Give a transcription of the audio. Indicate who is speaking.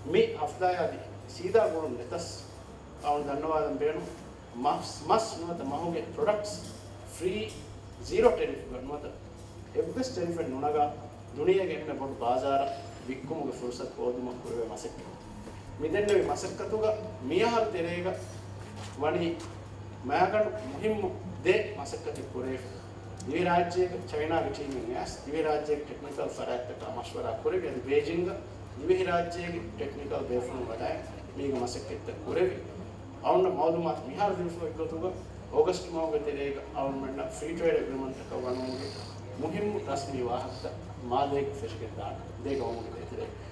Speaker 1: මේ හෆ්දායදී සීදා ගුණ නැතස් අවුන් දන්නවාදම් බේනු මස් නොත මහුගේ ප්‍රොඩක්ට්ස් ෆ්‍රී zero tariff ගන්නවද එබ්බස් tariff නුනගා දුනියගේ එන්න පොඩු බාසාර වික්කුමුගේ ෆුර්සත් පොදුම කුරේ මසෙක් මිදෙන්නේ මසක්කතුග මියහල් තෙරේග වනි මෑගන් මුහිම් දේ මසක්කති කුරේ දිවි රාජ්‍යයක චයිනාගේ ටීම් එකස් දිවි රාජ්‍යයක ටෙක්නිකල් ෆරාක්ට මස්වරා කුරේ බේජිංග දිවි රාජ්‍යයේ ටෙක්නිකල් බේෆුන් වඩායි මේක මසක්කෙත් කුරේ අවුන්න මෞලුමාත් මිහාර දිවසෝ එකතුග ऑगस्ट माह तेरेग अवनमेंट फ्री ट्रेड एग्रीमेंट का वनमुगे मुहिम रस्मी वाहक मादेक फिश के दाग देगा मुगे तेरे